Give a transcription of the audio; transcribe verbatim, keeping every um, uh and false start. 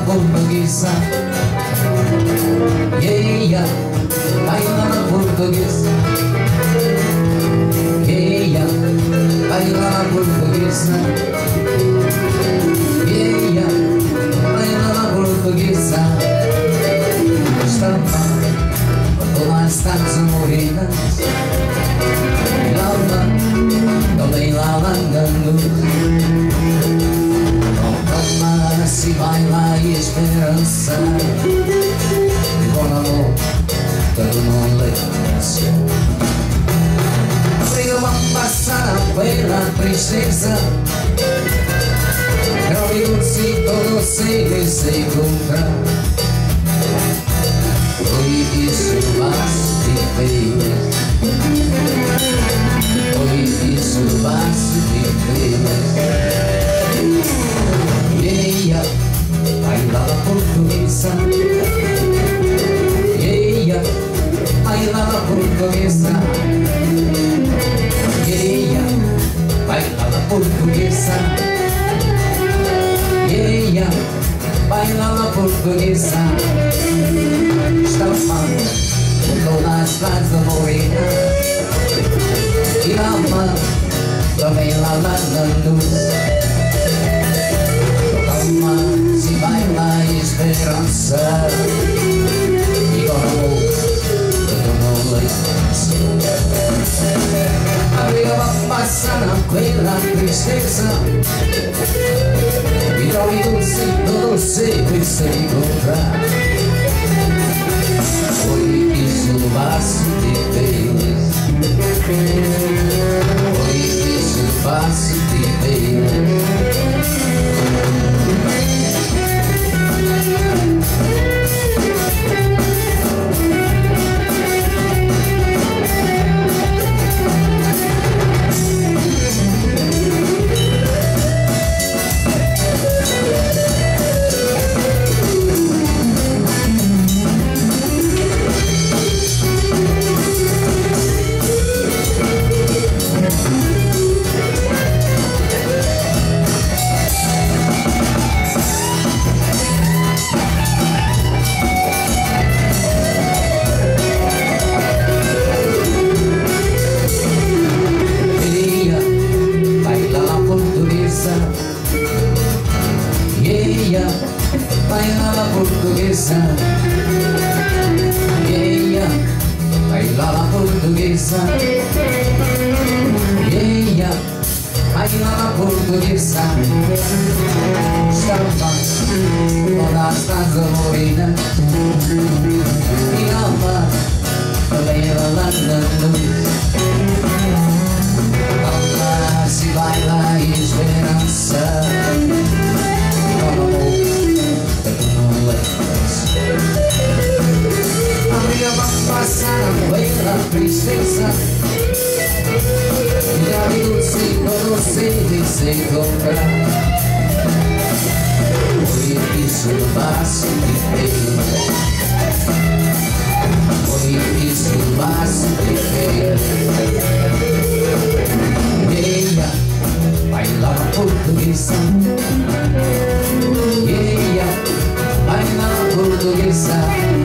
portuguesa. Yeah, baila la portuguesa. Yeah, baila la portuguesa. Yeah, baila la portuguesa. Estampa por todas estas morenas. Alma, também lá andando. Toma, se baila e esperança. Com amor, todo não lembra-se. Obriga a passar pela tristeza. Quero se todo se se encontrar. Hoy isso basta de feliz. Hoy isso basta de feliz. Yeah, baila la portuguesa. Yeah, baila la portuguesa. Yeah, baila la portuguesa. Yeah, baila la portuguesa. Estampada por todas as morenas. E alma também lá na luz. Calma, se baila a esperança. E com amor, todo não lembra-se. A vida vai passar pela tristeza. E ao doce, todo sempre se encontrar. Hoy isso basta de feliz. Hoy isso basta de feliz. Baila la portuguesa. Yeah, baila la portuguesa. Yeah, baila la portuguesa. Estampa todas estas morenas. E alma também lá na luz. Alma se baila e esperança. Com amor, não lembra-se. A vida vai passar pela tristeza. E a doce, todo se se encontrar. Hoy isso basta de feliz. Hoy isso basta de feliz. Yeah, baila la portuguesa. Yeah, baila la portuguesa.